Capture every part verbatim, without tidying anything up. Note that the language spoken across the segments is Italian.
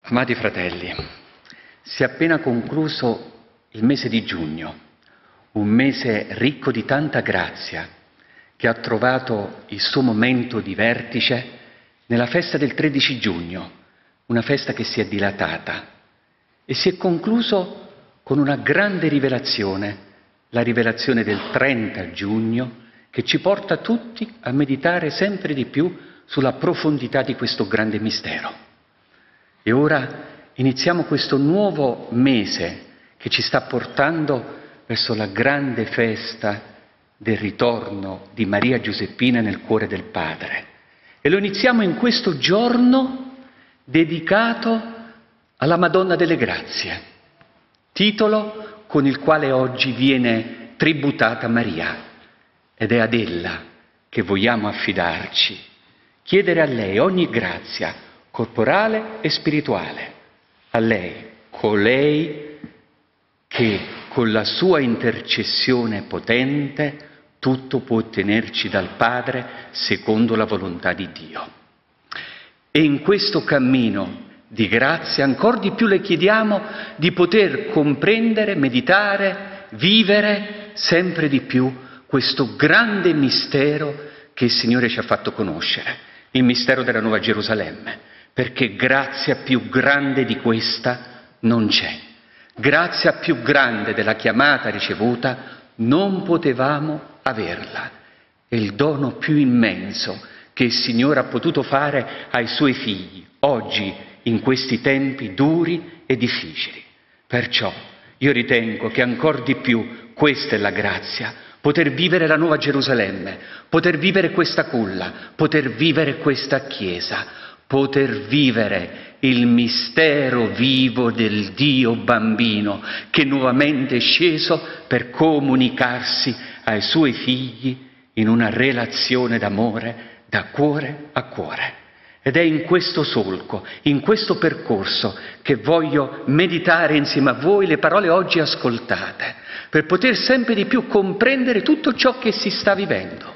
Amati fratelli, si è appena concluso il mese di giugno, un mese ricco di tanta grazia che ha trovato il suo momento di vertice nella festa del tredici giugno, una festa che si è dilatata e si è concluso con una grande rivelazione, la rivelazione del trenta giugno, che ci porta tutti a meditare sempre di più sulla profondità di questo grande mistero. E ora iniziamo questo nuovo mese che ci sta portando verso la grande festa del ritorno di Maria Giuseppina nel cuore del Padre. E lo iniziamo in questo giorno dedicato alla Madonna delle Grazie, titolo con il quale oggi viene tributata Maria. Ed è ad ella che vogliamo affidarci, chiedere a lei ogni grazia corporale e spirituale, a lei, colei che con la sua intercessione potente tutto può ottenerci dal Padre secondo la volontà di Dio. E in questo cammino di grazia ancor di più le chiediamo di poter comprendere, meditare, vivere sempre di più questo grande mistero che il Signore ci ha fatto conoscere, il mistero della Nuova Gerusalemme. Perché grazia più grande di questa non c'è. Grazia più grande della chiamata ricevuta non potevamo averla. È il dono più immenso che il Signore ha potuto fare ai Suoi figli, oggi, in questi tempi duri e difficili. Perciò io ritengo che ancor di più questa è la grazia, poter vivere la Nuova Gerusalemme, poter vivere questa culla, poter vivere questa Chiesa, poter vivere il mistero vivo del Dio bambino che nuovamente è sceso per comunicarsi ai Suoi figli in una relazione d'amore da cuore a cuore. Ed è in questo solco, in questo percorso che voglio meditare insieme a voi le parole oggi ascoltate, per poter sempre di più comprendere tutto ciò che si sta vivendo.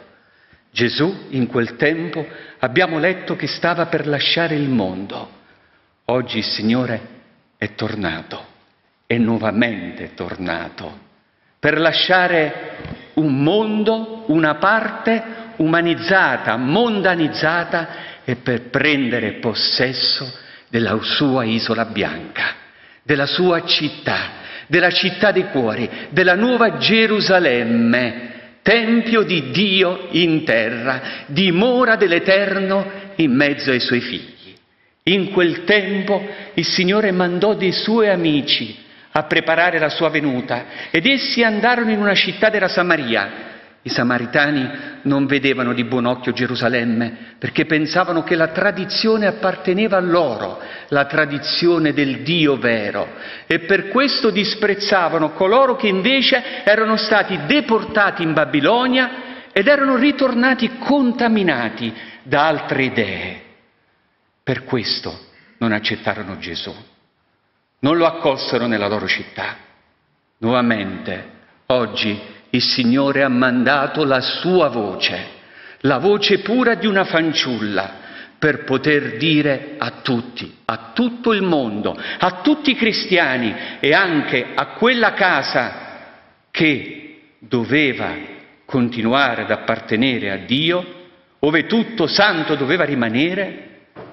Gesù in quel tempo abbiamo letto che stava per lasciare il mondo. Oggi il Signore è tornato, è nuovamente tornato, per lasciare un mondo, una parte umanizzata, mondanizzata e per prendere possesso della sua isola bianca, della sua città, della città dei cuori, della nuova Gerusalemme, Tempio di Dio in terra, dimora dell'Eterno in mezzo ai Suoi figli. In quel tempo il Signore mandò dei Suoi amici a preparare la Sua venuta ed essi andarono in una città della Samaria. I samaritani non vedevano di buon occhio Gerusalemme perché pensavano che la tradizione apparteneva a loro, la tradizione del Dio vero, e per questo disprezzavano coloro che invece erano stati deportati in Babilonia ed erano ritornati contaminati da altre idee. Per questo non accettarono Gesù, non lo accolsero nella loro città. Nuovamente, oggi, il Signore ha mandato la sua voce, la voce pura di una fanciulla, per poter dire a tutti, a tutto il mondo, a tutti i cristiani e anche a quella casa che doveva continuare ad appartenere a Dio, ove tutto santo doveva rimanere,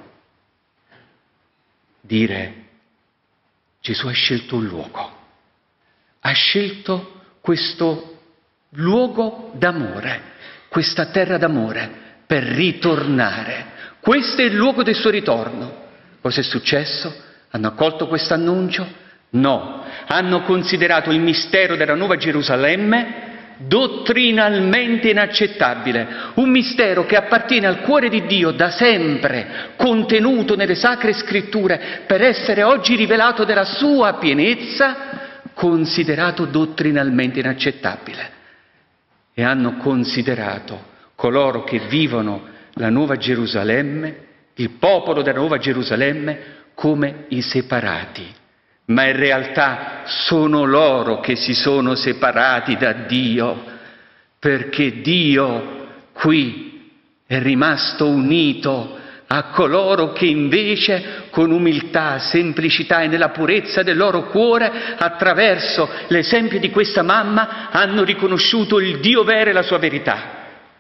dire: Gesù ha scelto un luogo, ha scelto questo luogo d'amore, questa terra d'amore, per ritornare. Questo è il luogo del suo ritorno. Cosa è successo? Hanno accolto questo annuncio? No, hanno considerato il mistero della Nuova Gerusalemme dottrinalmente inaccettabile, un mistero che appartiene al cuore di Dio da sempre, contenuto nelle Sacre Scritture, per essere oggi rivelato della sua pienezza, considerato dottrinalmente inaccettabile. E hanno considerato coloro che vivono la Nuova Gerusalemme, il popolo della Nuova Gerusalemme, come i separati. Ma in realtà sono loro che si sono separati da Dio, perché Dio qui è rimasto unito a coloro che invece con umiltà, semplicità e nella purezza del loro cuore, attraverso l'esempio di questa mamma, hanno riconosciuto il Dio vero e la sua verità.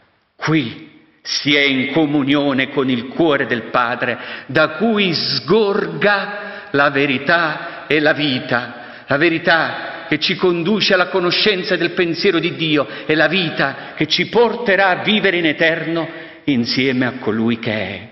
Qui si è in comunione con il cuore del Padre, da cui sgorga la verità e la vita, la verità che ci conduce alla conoscenza del pensiero di Dio e la vita che ci porterà a vivere in eterno insieme a colui che è.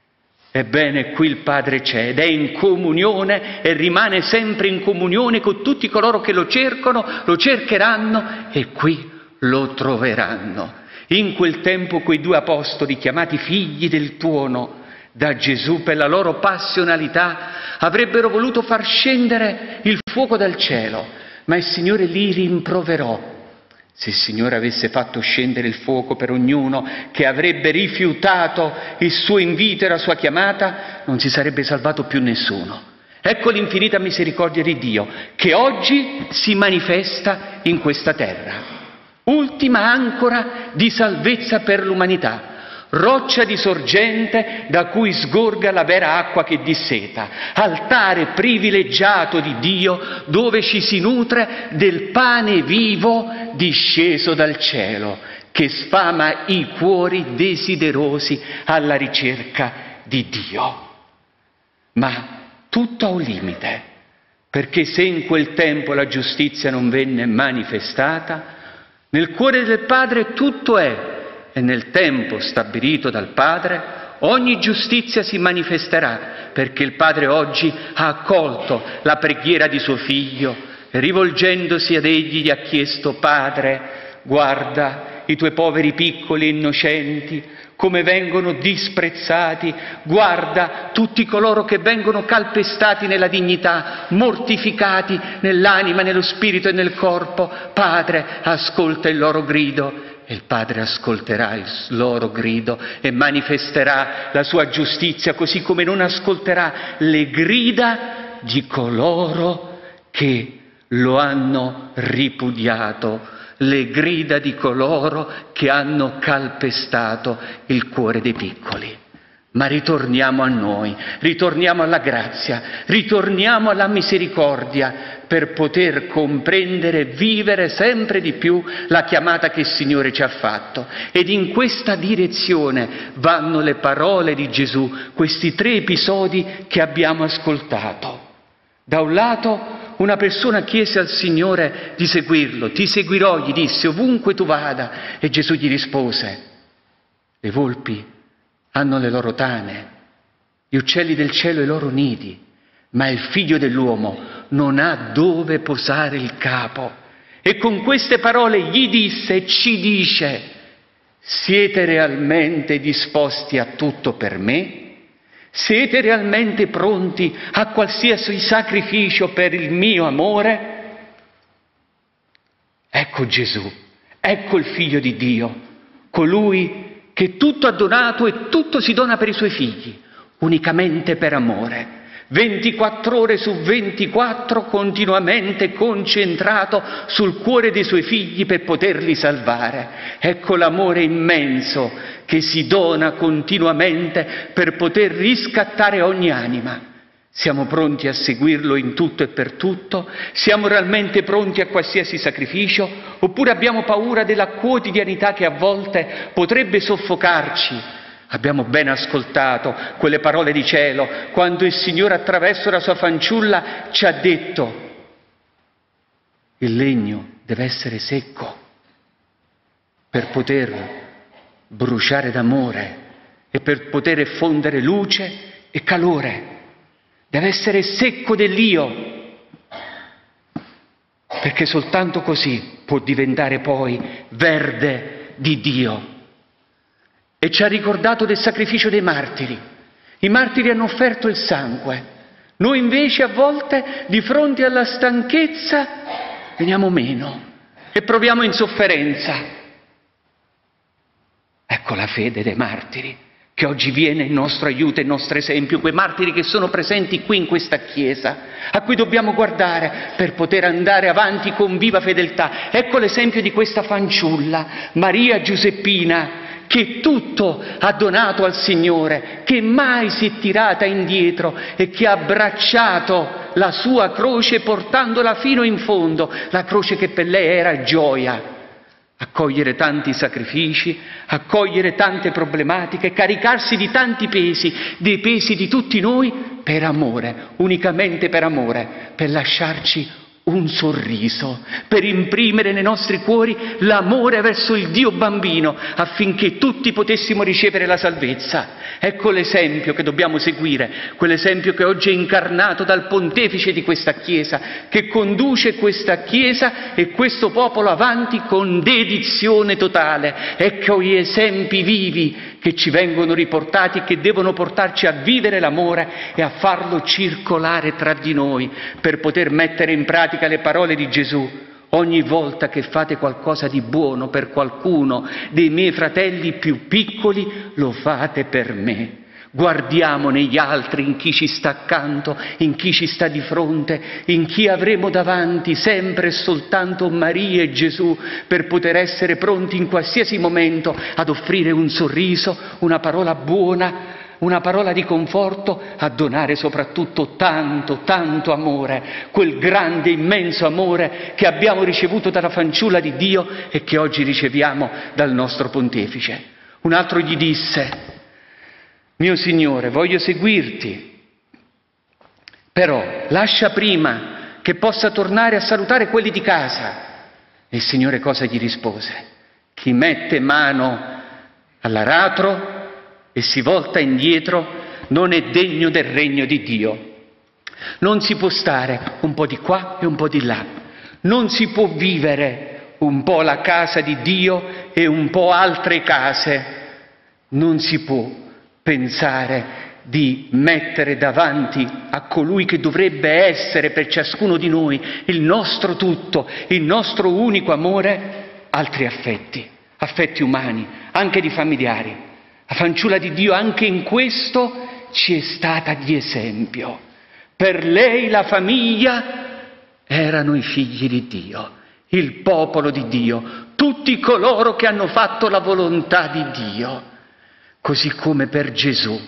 Ebbene, qui il Padre c'è ed è in comunione e rimane sempre in comunione con tutti coloro che lo cercano, lo cercheranno e qui lo troveranno. In quel tempo quei due apostoli, chiamati figli del tuono da Gesù per la loro passionalità, avrebbero voluto far scendere il fuoco dal cielo, ma il Signore li rimproverò. Se il Signore avesse fatto scendere il fuoco per ognuno che avrebbe rifiutato il suo invito e la sua chiamata, non si sarebbe salvato più nessuno. Ecco l'infinita misericordia di Dio che oggi si manifesta in questa terra. Ultima ancora di salvezza per l'umanità, roccia di sorgente da cui sgorga la vera acqua che disseta, altare privilegiato di Dio dove ci si nutre del pane vivo disceso dal cielo, che sfama i cuori desiderosi alla ricerca di Dio. Ma tutto ha un limite, perché se in quel tempo la giustizia non venne manifestata, nel cuore del Padre tutto è, e nel tempo stabilito dal Padre ogni giustizia si manifesterà, perché il Padre oggi ha accolto la preghiera di suo Figlio e rivolgendosi ad Egli gli ha chiesto: Padre, guarda i tuoi poveri piccoli innocenti come vengono disprezzati, guarda tutti coloro che vengono calpestati nella dignità, mortificati nell'anima, nello spirito e nel corpo. Padre, ascolta il loro grido. E il Padre ascolterà il loro grido e manifesterà la sua giustizia, così come non ascolterà le grida di coloro che lo hanno ripudiato, le grida di coloro che hanno calpestato il cuore dei piccoli. Ma ritorniamo a noi, ritorniamo alla grazia, ritorniamo alla misericordia per poter comprendere e vivere sempre di più la chiamata che il Signore ci ha fatto. Ed in questa direzione vanno le parole di Gesù, questi tre episodi che abbiamo ascoltato. Da un lato una persona chiese al Signore di seguirlo, ti seguirò, gli disse, ovunque tu vada. E Gesù gli rispose, le volpi hanno le loro tane, gli uccelli del cielo i loro nidi, ma il Figlio dell'uomo non ha dove posare il capo. E con queste parole gli disse e ci dice, siete realmente disposti a tutto per me? Siete realmente pronti a qualsiasi sacrificio per il mio amore? Ecco Gesù, ecco il Figlio di Dio, colui che tutto ha donato e tutto si dona per i suoi figli, unicamente per amore, ventiquattro ore su ventiquattro continuamente concentrato sul cuore dei suoi figli per poterli salvare. Ecco l'amore immenso che si dona continuamente per poter riscattare ogni anima. Siamo pronti a seguirlo in tutto e per tutto? Siamo realmente pronti a qualsiasi sacrificio? Oppure abbiamo paura della quotidianità che a volte potrebbe soffocarci? Abbiamo ben ascoltato quelle parole di cielo quando il Signore attraverso la sua fanciulla ci ha detto: il legno deve essere secco per poter bruciare d'amore e per poter effondere luce e calore. Deve essere secco dell'io, perché soltanto così può diventare poi verde di Dio. E ci ha ricordato del sacrificio dei martiri. I martiri hanno offerto il sangue. Noi invece a volte di fronte alla stanchezza veniamo meno e proviamo insofferenza. Ecco la fede dei martiri che oggi viene in nostro aiuto e in nostro esempio, quei martiri che sono presenti qui in questa Chiesa, a cui dobbiamo guardare per poter andare avanti con viva fedeltà. Ecco l'esempio di questa fanciulla, Maria Giuseppina, che tutto ha donato al Signore, che mai si è tirata indietro e che ha abbracciato la sua croce portandola fino in fondo, la croce che per lei era gioia. Accogliere tanti sacrifici, accogliere tante problematiche, caricarsi di tanti pesi, dei pesi di tutti noi, per amore, unicamente per amore, per lasciarci un sorriso, per imprimere nei nostri cuori l'amore verso il Dio bambino, affinché tutti potessimo ricevere la salvezza. Ecco l'esempio che dobbiamo seguire, quell'esempio che oggi è incarnato dal pontefice di questa Chiesa, che conduce questa Chiesa e questo popolo avanti con dedizione totale. Ecco gli esempi vivi che ci vengono riportati, che devono portarci a vivere l'amore e a farlo circolare tra di noi, per poter mettere in pratica le parole di Gesù. Ogni volta che fate qualcosa di buono per qualcuno dei miei fratelli più piccoli, lo fate per me. Guardiamo negli altri, in chi ci sta accanto, in chi ci sta di fronte, in chi avremo davanti sempre e soltanto Maria e Gesù, per poter essere pronti in qualsiasi momento ad offrire un sorriso, una parola buona, una parola di conforto, a donare soprattutto tanto, tanto amore, quel grande, immenso amore che abbiamo ricevuto dalla fanciulla di Dio e che oggi riceviamo dal nostro pontefice. Un altro gli disse: mio Signore, voglio seguirti, però lascia prima che possa tornare a salutare quelli di casa. E il Signore cosa gli rispose? Chi mette mano all'aratro e si volta indietro non è degno del regno di Dio. Non si può stare un po' di qua e un po' di là, non si può vivere un po' la casa di Dio e un po' altre case, non si può pensare di mettere davanti a colui che dovrebbe essere per ciascuno di noi il nostro tutto, il nostro unico amore, altri affetti, affetti umani, anche di familiari. La fanciulla di Dio anche in questo ci è stata di esempio. Per lei la famiglia erano i figli di Dio, il popolo di Dio, tutti coloro che hanno fatto la volontà di Dio. Così come per Gesù,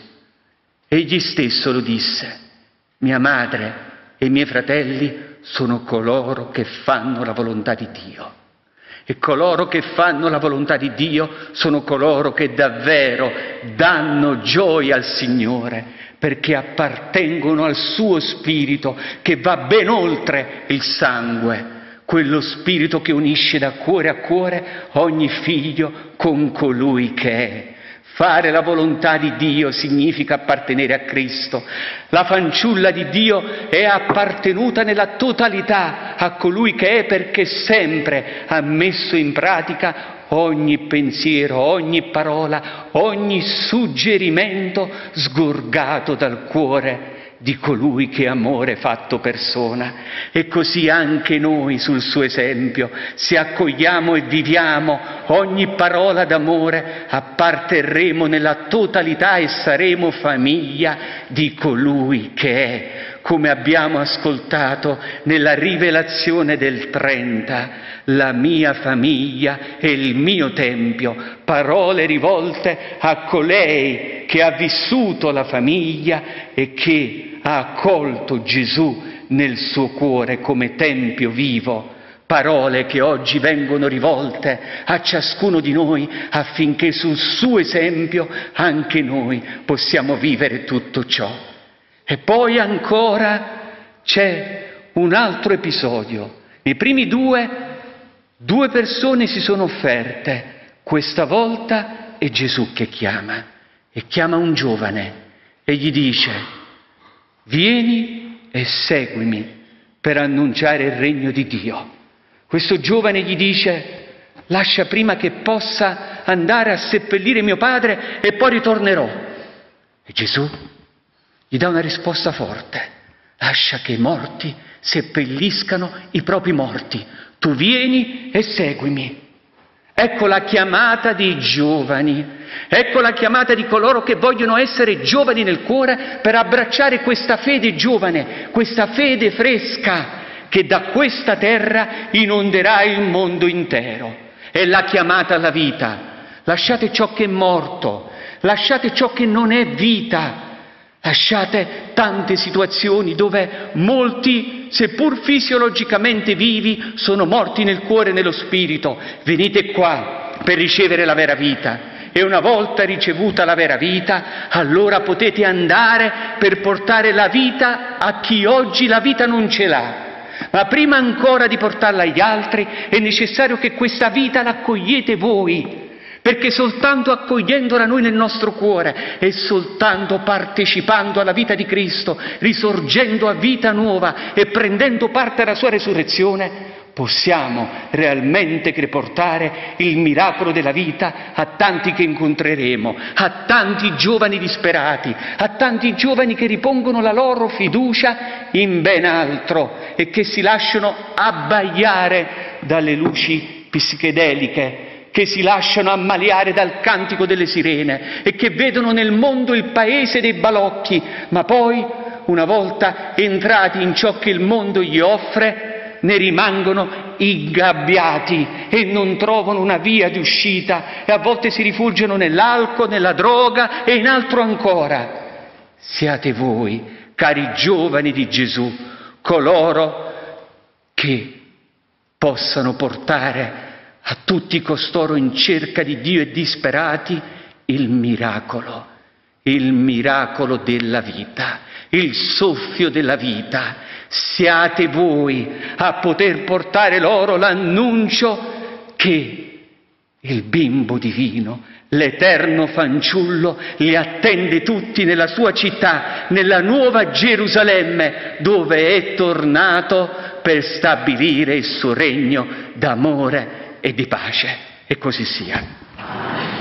egli stesso lo disse: mia madre e i miei fratelli sono coloro che fanno la volontà di Dio. E coloro che fanno la volontà di Dio sono coloro che davvero danno gioia al Signore, perché appartengono al suo spirito che va ben oltre il sangue, quello spirito che unisce da cuore a cuore ogni figlio con colui che è. Fare la volontà di Dio significa appartenere a Cristo. La fanciulla di Dio è appartenuta nella totalità a colui che è, perché sempre ha messo in pratica ogni pensiero, ogni parola, ogni suggerimento sgorgato dal cuore di colui che è amore fatto persona. E così anche noi, sul suo esempio, se accogliamo e viviamo ogni parola d'amore, apparterremo nella totalità e saremo famiglia di colui che è, come abbiamo ascoltato nella rivelazione del trenta, la mia famiglia e il mio tempio, parole rivolte a colei che ha vissuto la famiglia e che ha accolto Gesù nel suo cuore come tempio vivo. Parole che oggi vengono rivolte a ciascuno di noi affinché sul suo esempio anche noi possiamo vivere tutto ciò. E poi ancora c'è un altro episodio. Nei primi due, due persone si sono offerte. Questa volta è Gesù che chiama, e chiama un giovane e gli dice: vieni e seguimi per annunciare il regno di Dio. Questo giovane gli dice: lascia prima che possa andare a seppellire mio padre e poi ritornerò. E Gesù gli dà una risposta forte: lascia che i morti seppelliscano i propri morti, tu vieni e seguimi. Ecco la chiamata dei giovani, ecco la chiamata di coloro che vogliono essere giovani nel cuore per abbracciare questa fede giovane, questa fede fresca che da questa terra inonderà il mondo intero. È la chiamata alla vita, lasciate ciò che è morto, lasciate ciò che non è vita, lasciate tante situazioni dove molti, seppur fisiologicamente vivi, sono morti nel cuore e nello spirito. Venite qua per ricevere la vera vita. E una volta ricevuta la vera vita, allora potete andare per portare la vita a chi oggi la vita non ce l'ha. Ma prima ancora di portarla agli altri è necessario che questa vita l'accogliete voi, perché soltanto accogliendola noi nel nostro cuore e soltanto partecipando alla vita di Cristo, risorgendo a vita nuova e prendendo parte alla sua resurrezione, possiamo realmente portare il miracolo della vita a tanti che incontreremo, a tanti giovani disperati, a tanti giovani che ripongono la loro fiducia in ben altro e che si lasciano abbagliare dalle luci psichedeliche, che si lasciano ammaliare dal cantico delle sirene e che vedono nel mondo il paese dei balocchi, ma poi, una volta entrati in ciò che il mondo gli offre, ne rimangono ingabbiati e non trovano una via di uscita e a volte si rifugiano nell'alcol, nella droga e in altro ancora. Siate voi, cari giovani di Gesù, coloro che possano portare a tutti costoro in cerca di Dio e disperati il miracolo, il miracolo della vita, il soffio della vita. Siate voi a poter portare loro l'annuncio che il bimbo divino, l'eterno fanciullo, li attende tutti nella sua città, nella nuova Gerusalemme, dove è tornato per stabilire il suo regno d'amore e di pace. E così sia.